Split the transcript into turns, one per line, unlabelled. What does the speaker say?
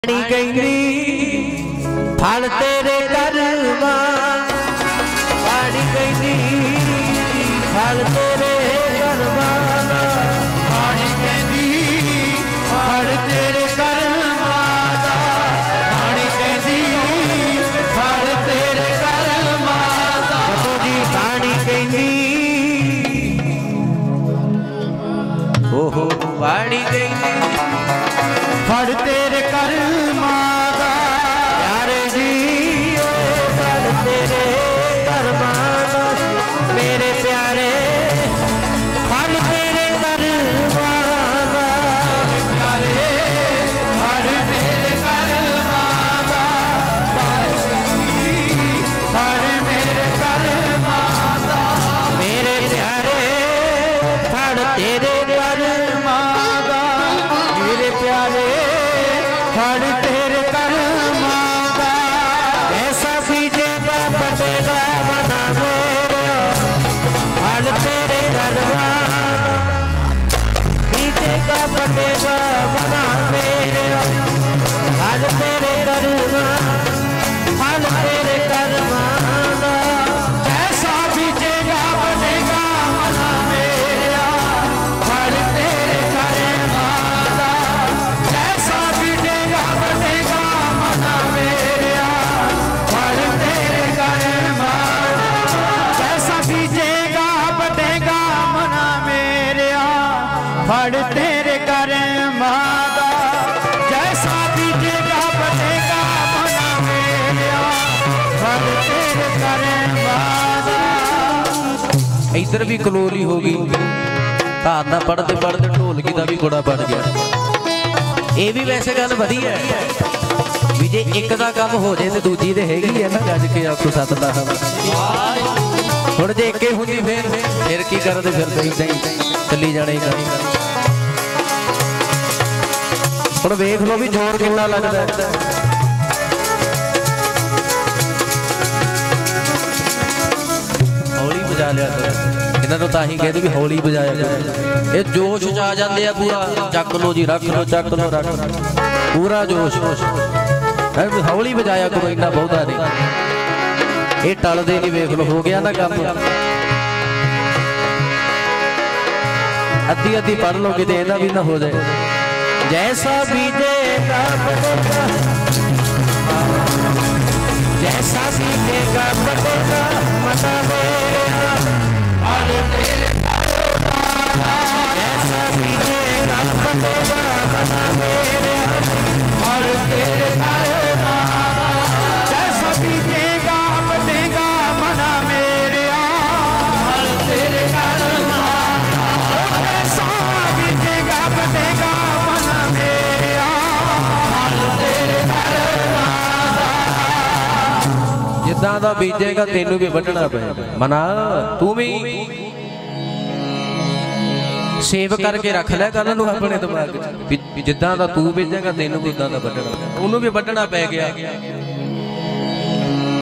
फल तेरे कर्मा पानी कहनी फल तेरे कर्मा पानी कहनी फल तेरे कर्मा पानी कहनी फल तेरे कर्मा जी पानी कहनी ओहो पानी कहनी फल तेरे कर्मा प्यारे जी फल तेरे कर्मा मेरे प्यारे फल तेरे कर्मा प्यारे फल तेरे कर्मा फल मेरे कर्मा मेरे प्यारे फल तेरे कर्मा मेरे प्यारे फल तेरे कर्मा ऐसा बीजेगा बटेगा मना मेरा फल तेरे कर्मा बीजेगा बटेगा मना मेरा फल तेरे कर्मा फल तेरे कर्मा ऐसा बीजेगा बटेगा मना मेरा फल तेरे कर्मा ऐसा बीजेगा बटेगा मना मेरा फल तेरे कर्मा ऐसा बीजेगा बटेगा मना मेरा फल तेरे कर्मा जैसा बीजेगा बटेगा मना मेरा फल तेरे कर्मा। इधर भी कलोली हो गई धारना पढ़ते पढ़ते ढोलकी का भी गुड़ा बन गया। ये भी वैसे गल वधिया है भी जे एक दा काम हो जाए तो दूजी ते हैगी है ना गज के आखो सत दा हुण जे इक्के हुंदी फिर की करदे फिर इदां ही चली जाने हुण वेख लो भी जोर कितना लगदा हौली बजा लिया इन्हों तो ही कहते भी हौली बजाया जाए ये जोश च आ जाते हैं पूरा चक लो जी रख लो चक लो रख पूरा जोश हौली बजाया करो इन्ना बहुता नहीं ये टलते नहीं वेख लो हो गया ना काम अद्धी अद्धी पढ़ लो कि इहदा भी ना हो जाए जैसा बीजेगा बटेगा जैसा बीजेगा बटेगा मना मेरा फल तेरे कर्मा जैसा बीजेगा बटेगा मना मेरा फल तेरे कर्मा जैसा बीजेगा बटेगा मना मेरा फल तेरे कर्मा जैसा बीजेगा बटेगा मना मेरा फल तेरे कर्मा जिदा दा बीजेगा तेनू भी वढना पेगा मना तू भी सेव करके रख लै कल नूं अपने दिमाग च जिदा दा तू बीजेगा तेनू भी उदां दा वढना उन्होंने भी वढना पै गया।